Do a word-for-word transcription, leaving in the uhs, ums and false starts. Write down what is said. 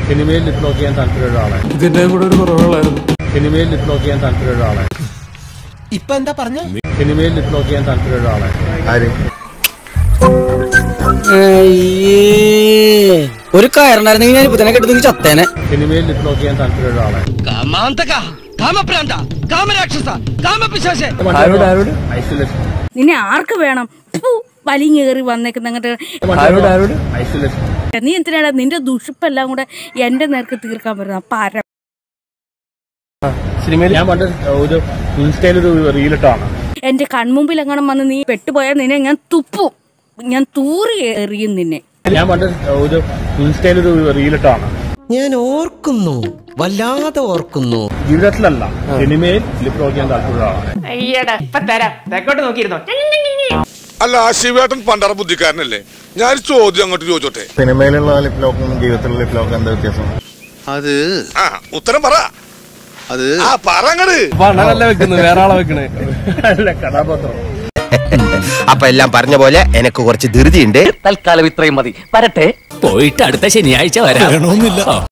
സിനിമയിൽ ലിപ്ലോക്ക് ചെയ്യാൻ താല്പര്യമുള്ള ആളെ. ഇതിന്റെ കൂടെ ഒരു കുറവുകളായിരുന്നു. സിനിമയിൽ ലിപ്ലോക്ക് ചെയ്യാൻ താല്പര്യമുള്ള ആളെ. ഇപ്പൊ എന്താ പറഞ്ഞ? സിനിമയിൽ ലിപ്ലോക്ക് ചെയ്യാൻ താല്പര്യമുള്ള ആളെ. ആര്? ഒരു കയറുണ്ടായിരുന്നെങ്കിൽ ഞാൻ ഇപ്പൊ തന്നെ കെട്ടുന്നെങ്കിൽ ചത്തേനെ. സിനിമയിൽ ലിപ്ലോക്ക് ചെയ്യാൻ താല്പര്യമുള്ള ആളെ. ഐസൊലേഷൻ. നിന്നെ ആർക്ക് വേണം? വലിഞ്ഞേറി വന്നേക്കുന്ന ഐസൊലേഷൻ. നീ എന്തിനാണ് നിന്റെ ദുഷിപ്പെല്ലാം കൂടെ എന്റെ നേർക്ക് തീർക്കാൻ പറ്റുന്ന പര. സിനിമയിൽ ഞാൻ പണ്ട് ഒരു ഇൻസ്റ്റയിലൊരു റീലിട്ടാണ്. എന്റെ കൺമുമ്പിൽ എങ്ങനെ വന്ന് നീ പെട്ടുപോയാൽ നിന്നെ ഞാൻ തുപ്പും, ഞാൻ തൂറി എറിയും നിന്നെ. ഞാൻ പണ്ട് ഒരു ഇൻസ്റ്റയിലൊരു റീലിട്ടാണ്. ഞാൻ ഓർക്കുന്നു, വല്ലാതെ ഓർക്കുന്നു. ജീവിതത്തിലല്ല, സിനിമയിൽ ലിപ്ലോക്ക് ചെയ്യാൻ താല്പര്യമുള്ള ആളെ. അല്ല, ശിവേട്ടൻ പണ്ടറ ബുദ്ധിക്കാരനല്ലേ? ഞാൻ ചോദ്യം അങ്ങോട്ട് ചോദിച്ചോട്ടെ. സിനിമയിലുള്ള ലിപ്ലോക്കും ജീവിതത്തിലുള്ള ലിപ്ലോക്കും എന്താ വ്യത്യാസം? അത് ആ ഉത്തരം പറ. അത് ആ പറങ്ങട് വെക്കുന്നത് വേറെ ആളെ വെക്കണേ അല്ല, കഥാപാത്രം. അപ്പൊ എല്ലാം പറഞ്ഞ പോലെ എനിക്ക് കുറച്ച് ധൃതിയുണ്ട്. തൽക്കാലം ഇത്രയും മതി. വരട്ടെ. പോയിട്ട് അടുത്ത ശനിയാഴ്ച വരാം.